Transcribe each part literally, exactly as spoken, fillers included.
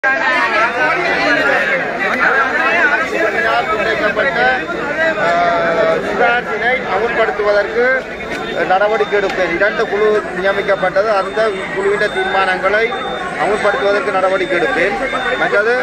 அமுல்படுத்துவதற்கு நடவடிக்கை எடுப்பேன். இரண்டு குழு நியமிக்கப்பட்டது. அந்த குழுவின் தீர்மானங்களை அமுல்படுத்துவதற்கு நடவடிக்கை எடுப்பேன். மற்றது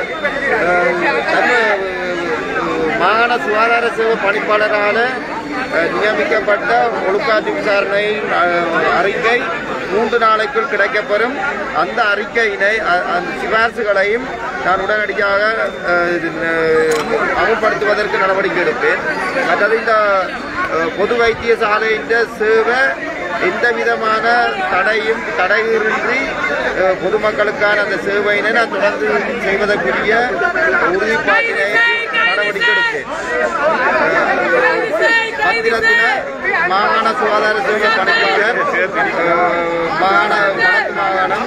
மாகாண சுகாதார சேவை பணிப்பாளரால் நியமிக்கப்பட்ட ஒழுக்காற்று விசாரணை அறிக்கை மூன்று நாளைக்குள் கிடைக்கப்பெறும். அந்த அறிக்கையினை அந்த சிபார்சுகளையும் நான் உடனடியாக அமுல்படுத்துவதற்கு நடவடிக்கை எடுப்பேன். மற்றது இந்த பொது வைத்தியசாலையின் சேவை எந்த விதமான தடையும் தடையின்றி பொதுமக்களுக்கான அந்த சேவையினை நான் தொடர்ந்து செய்வதற்குரிய உறுதிப்பாட்டினை நடவடிக்கை எடுப்பேன். பத்திரத்தின மாகாண சுகாதார சேவை பணிப்பாளர் மாகாண வடக்கு மாகாணம்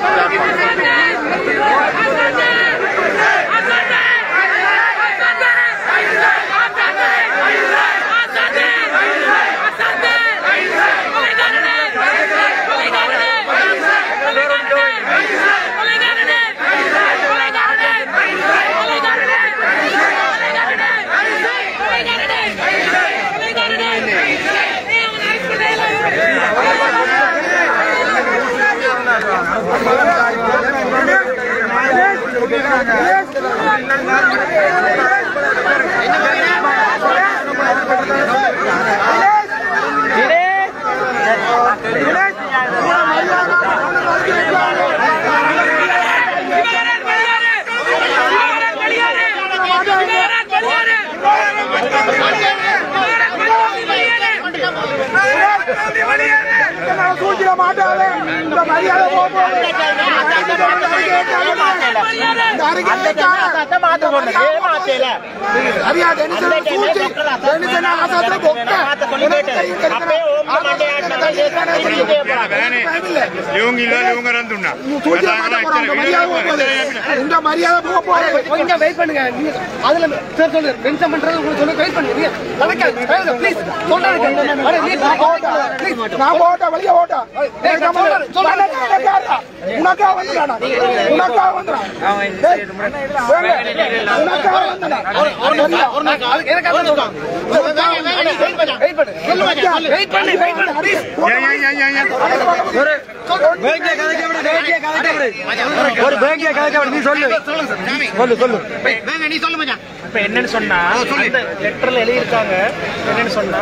என்னன்னு சொன்னா லெட்டர்ல எழுதியிருக்காங்க. என்னன்னு சொன்னா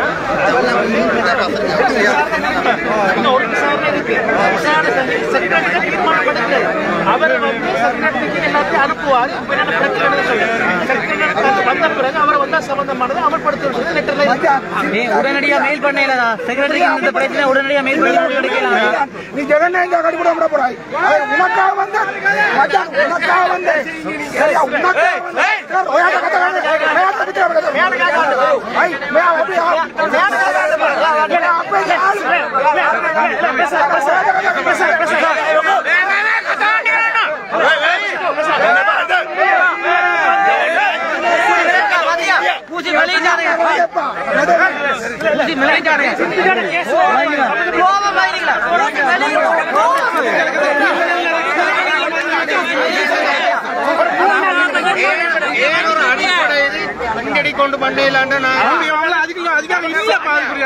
ஒரு விசாரணை இருக்கு. விசாரணை செக்ரட்டரி தீர்மானப்படுத்து. அவர் வந்து செக்ரட்டரிக்கு எல்லாத்தையும் அனுப்புவார். வந்த பிறகு அவர் வந்தா சம்பந்தமானது அமல்படுத்த சொல்லி லெட்டர்ல உடனடியா மெயில் பண்ணல. செக்ரட்டரிக்கு இந்த பிரச்சனை உடனடியா மெயில் பண்ணி முடிக்கலாம். நீ ஜெகநாயக கடிபட விட போறாய். உனக்கா வந்த மச்சான் உனக்கா வந்த சரியா உனக்கா வந்த ஓயாத கதை मैं तो बिचारा बता मैं क्या कर रहा हूं भाई मैं अभी मैं मैं आपे यार पैसा पैसा पैसा पैसा मैं मैं कथा नहीं करना पूछी मिल ही जा रहे हैं पूछी मिल ही जा रहे हैं केस वो भाई निकला கொண்டு பண்ணையிலாண்ட நான் அதிகம் அதிகம் இல்ல பாருங்க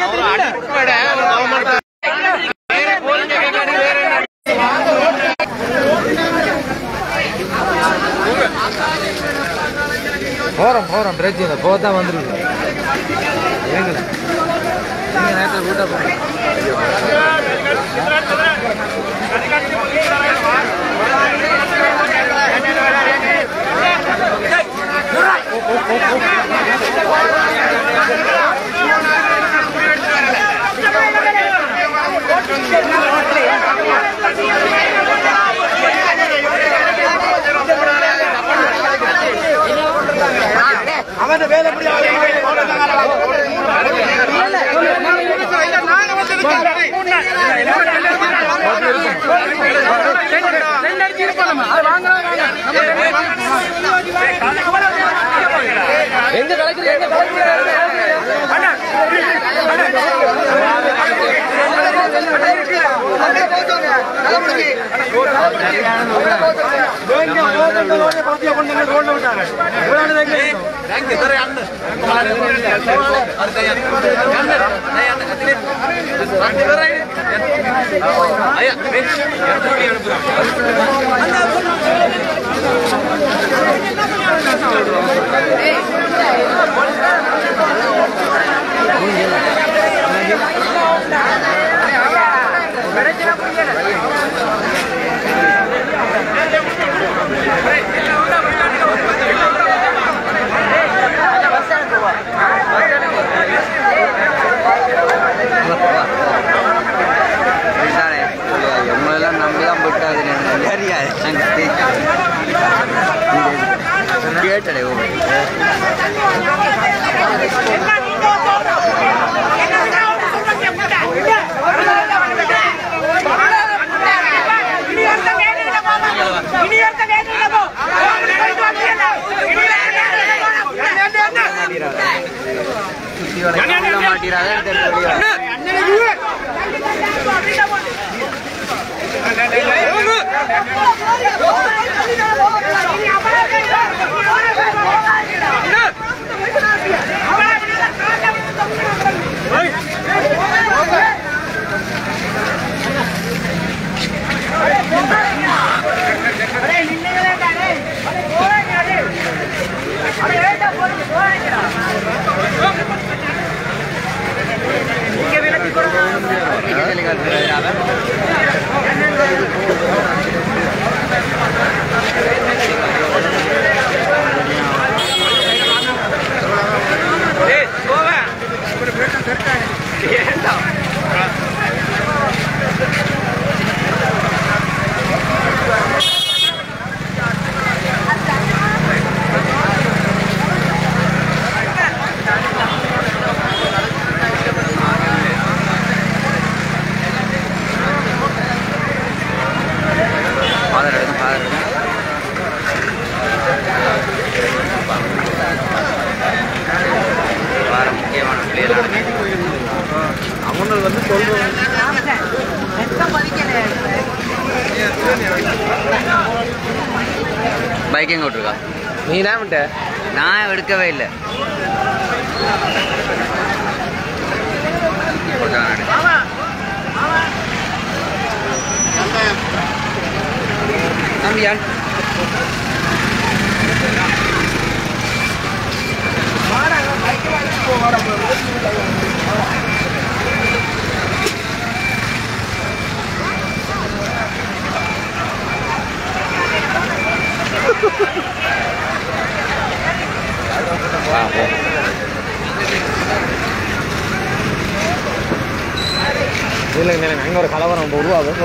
போறோம் போறோம் பிரச்சனை போதான் வந்துருக்கு ஏங்கல நீங்க நேரத்துல கூட்ட போறீங்க அவன் வேலை எப்படி எங்க கலக்குறீங்க எல்லாம் நம்பிதான் போட்டாது கேட்டடே மாட்டிராத பைக் எங்க விட்டுருக்கா நீ என்ன நான் எடுக்கவே இல்லை நம்பியான் இல்லைங்க இல்லைங்க அங்கே ஒரு கலவரம் உருவாகும்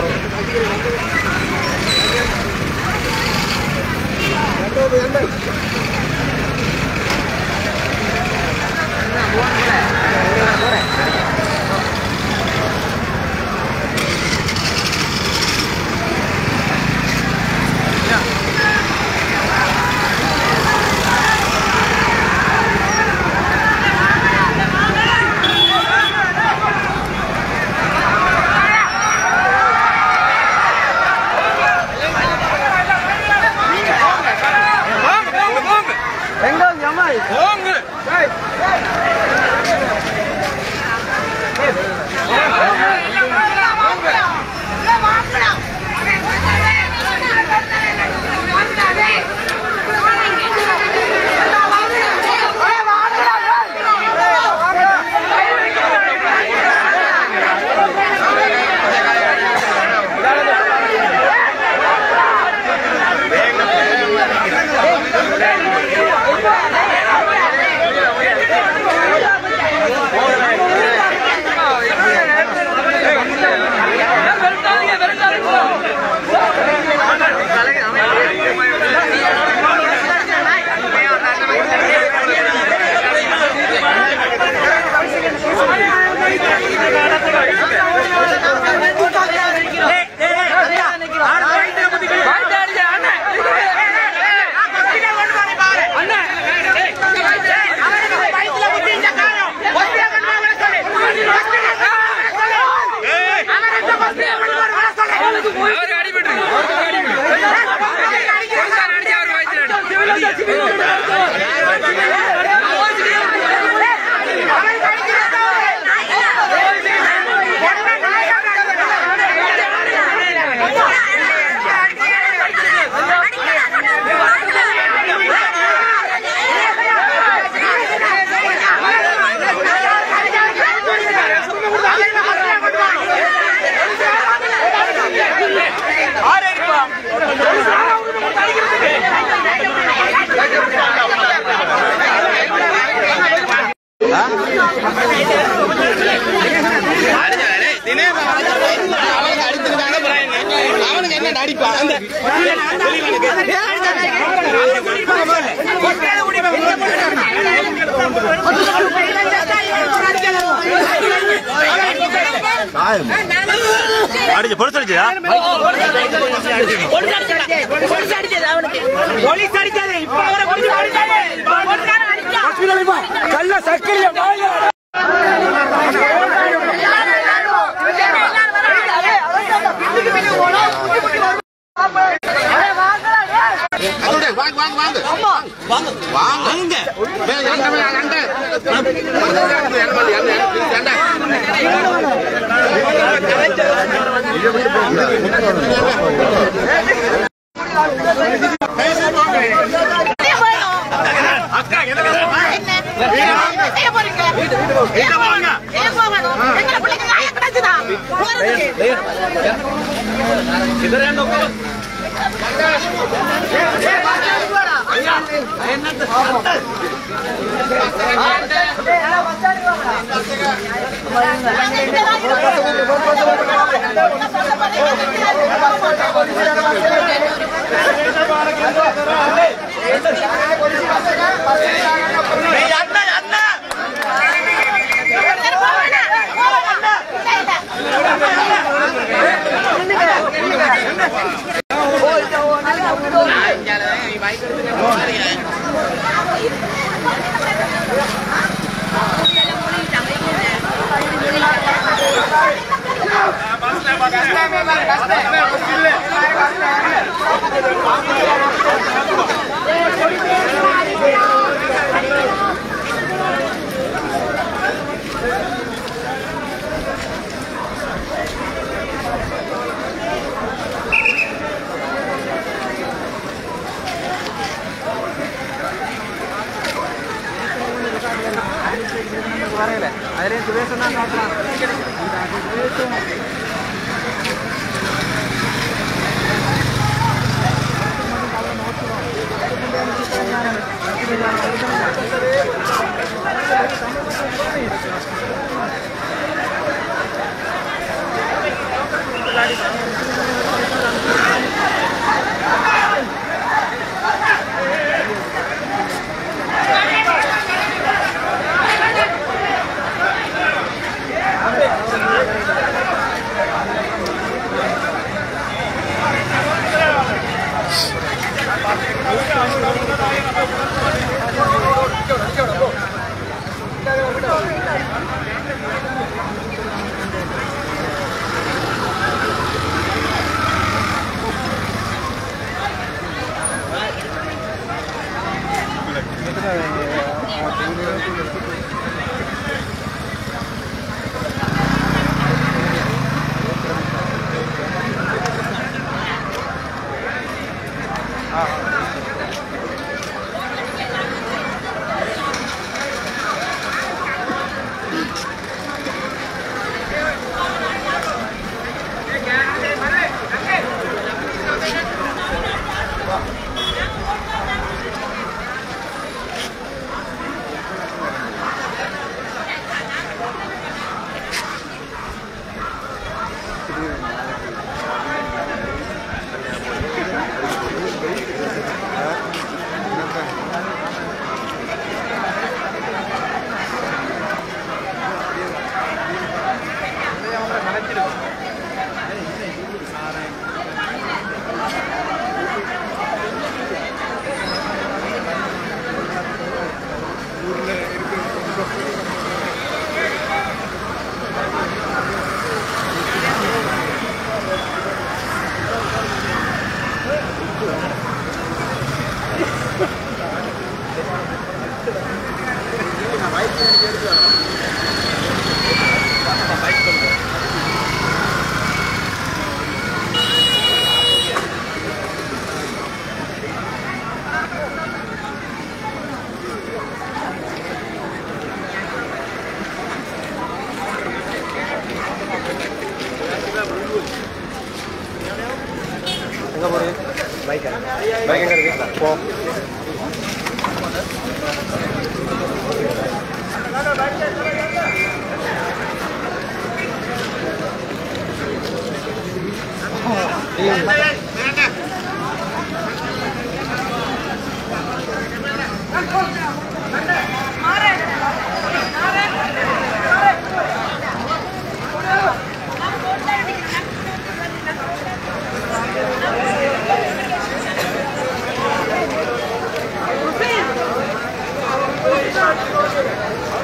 அடிச்சு பொலிஸ் அடிச்சதா போலீஸ் அடிச்சது அவனுக்கு போலீஸ் அடிச்சது இப்ப அவரை போலீஸ் அடிச்சது கல்ல சக்கரைய வாயா வாங்க வாங்க வாங்க வாங்க வாங்க Hey,